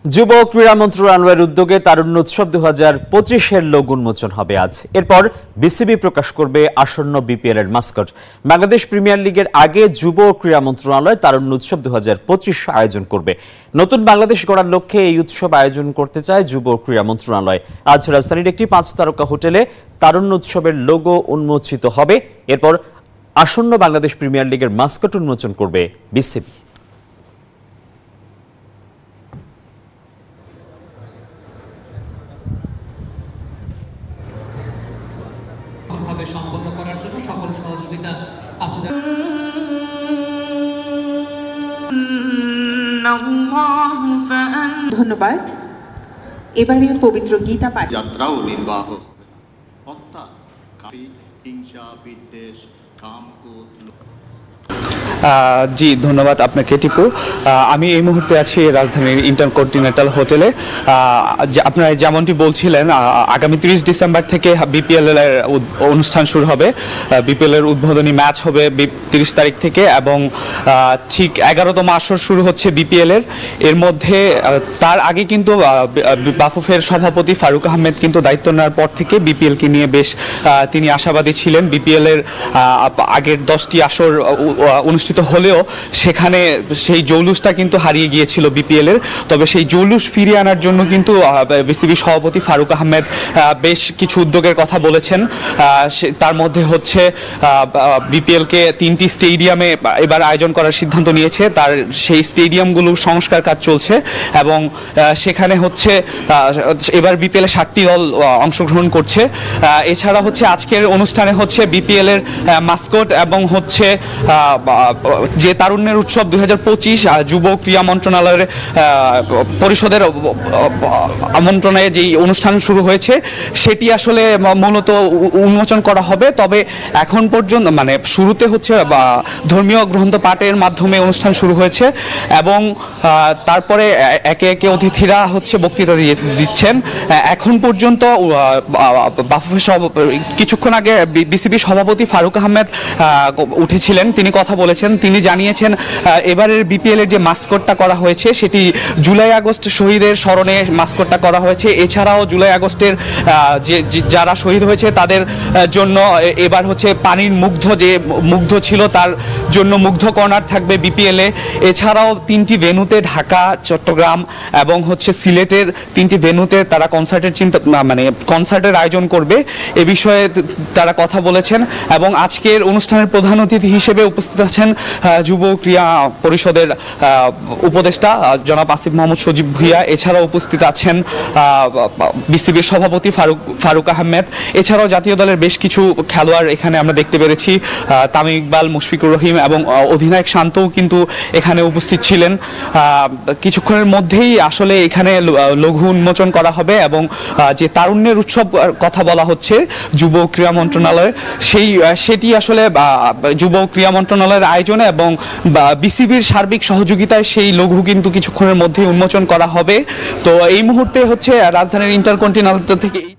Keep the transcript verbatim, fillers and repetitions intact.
যুব ক্রীড়া মন্ত্রণালয়ের উদ্যোগে তারুণ্য উৎসব দু হাজার পঁচিশের লোগো উন্মোচন হবে আজ। এরপর বিসিবি প্রকাশ করবে আসন্ন বিপিএল এর মাস্কট। বাংলাদেশ প্রিমিয়ার লিগের আগে যুব ক্রীড়া মন্ত্রণালয় তারুণ্য উৎসব দু হাজার পঁচিশ আয়োজন করবে। নতুন বাংলাদেশ গড়ার লক্ষ্যে এই উৎসব আয়োজন করতে চায় যুব ক্রীড়া মন্ত্রণালয়। আজ রাজধানীর একটি পাঁচ তারকা হোটেলে তারুণ্য উৎসবের লোগো উন্মোচিত হবে। এরপর আসন্ন বাংলাদেশ প্রিমিয়ার লিগের মাস্কট উন্মোচন করবে বিসিবি। সম্পন্ন করার জন্য সকল সহযোগিতা আপনাদের। ধন্যবাদ। এবারে পবিত্র গীতা পাঠ যাত্রাও নির্বাহ হত্যা হিংসা বিদ্বেষ কাম ক্রোধ। জি ধন্যবাদ আপনাকে টিপু। আমি এই মুহূর্তে আছি রাজধানীর ইন্টারকন্টিনেন্টাল হোটেলে। আপনারা যেমনটি বলছিলেন, আগামী তিরিশ ডিসেম্বর থেকে বিপিএল এর অনুষ্ঠান শুরু হবে। বিপিএল এর উদ্বোধনী ম্যাচ হবে তিরিশ তারিখ থেকে এবং ঠিক এগারোতম আসর শুরু হচ্ছে বিপিএল এর। এর মধ্যে তার আগে কিন্তু বাফুফের সভাপতি ফারুক আহমেদ কিন্তু দায়িত্ব নেওয়ার পর থেকে বিপিএলকে নিয়ে বেশ তিনি আশাবাদী ছিলেন। বিপিএল এর আগের দশটি আসর অনুষ্ঠিত হলেও সেখানে সেই জৌলুসটা কিন্তু হারিয়ে গিয়েছিল বিপিএল এর। তবে সেই জৌলুস ফিরিয়ে আনার জন্য কিন্তু বিসিবি সভাপতি ফারুক আহমেদ বেশ কিছু উদ্যোগের কথা বলেছেন। তার মধ্যে হচ্ছে বিপিএলকে তিনটি স্টেডিয়ামে এবার আয়োজন করার সিদ্ধান্ত নিয়েছে। তার সেই স্টেডিয়ামগুলোর সংস্কার কাজ চলছে এবং সেখানে হচ্ছে এবার বিপিএল এর ষাটটি দল অংশগ্রহণ করছে। এছাড়া হচ্ছে আজকের অনুষ্ঠানে হচ্ছে বিপিএল এর মাস্কট এবং হচ্ছে যে তারুণ্যের উৎসব দুই হাজার পঁচিশ যুব ক্রীড়া মন্ত্রণালয়ের পরিষদের আমন্ত্রণে যেই অনুষ্ঠান শুরু হয়েছে সেটি আসলে মূলত উন্মোচন করা হবে। তবে এখন পর্যন্ত মানে শুরুতে হচ্ছে ধর্মীয় গ্রন্থ পাঠের মাধ্যমে অনুষ্ঠান শুরু হয়েছে এবং তারপরে একে একে অতিথিরা হচ্ছে বক্তৃতা দিচ্ছেন। এখন পর্যন্ত বাফুফে কিছুক্ষণ আগে বিসিবি সভাপতি ফারুক আহমেদ উঠেছিলেন, তিনি কথা বলেছেন। তিনি জানিয়েছেন এবারের বিপিএল এর যে মাস্কটটা করা হয়েছে সেটি জুলাই আগস্ট শহীদের স্মরণে মাস্কটটা করা হয়েছে। এছাড়াও জুলাই আগস্টের যে যারা শহীদ হয়েছে তাদের জন্য এবার হচ্ছে পানির মুগ্ধ যে মুগ্ধ ছিল তার জন্য মুগ্ধ কর্নার থাকবে বিপিএল এ। এছাড়াও তিনটি ভেন্যুতে ঢাকা, চট্টগ্রাম এবং হচ্ছে সিলেটের তিনটি ভেন্যুতে তারা কনসার্টের চিন্তা মানে কনসার্টের আয়োজন করবে। এ বিষয়ে তারা কথা বলেছেন এবং আজকের অনুষ্ঠানের প্রধান অতিথি হিসেবে উপস্থিত আছেন যুব ক্রীড়া পরিষদের উপদেষ্টা জনাব আসিফ মোহাম্মদ সজীব ভুইয়া। এছাড়াও উপস্থিত আছেন বিসিবির সভাপতি ফারুক ফারুক আহমেদ। এছাড়াও জাতীয় দলের বেশ কিছু খেলোয়াড় এখানে আমরা দেখতে পেরেছি। তামিম ইকবাল, মুশফিকুর রহিম এবং অধিনায়ক শান্তও কিন্তু এখানে উপস্থিত ছিলেন। কিছুক্ষণের মধ্যেই আসলে এখানে লঘু উন্মোচন করা হবে এবং যে তারুণ্যের উৎসব কথা বলা হচ্ছে যুব ক্রীড়া মন্ত্রণালয় সেই সেটি আসলে যুব ক্রীড়া মন্ত্রণালয়ের আয়োজনে এবং বিসিবির সার্বিক সহযোগিতায় সেই লঘু কিন্তু কিছুক্ষণের মধ্যে উন্মোচন করা হবে। তো এই মুহূর্তে হচ্ছে রাজধানীর ইন্টারকন্টিনেন্টাল থেকে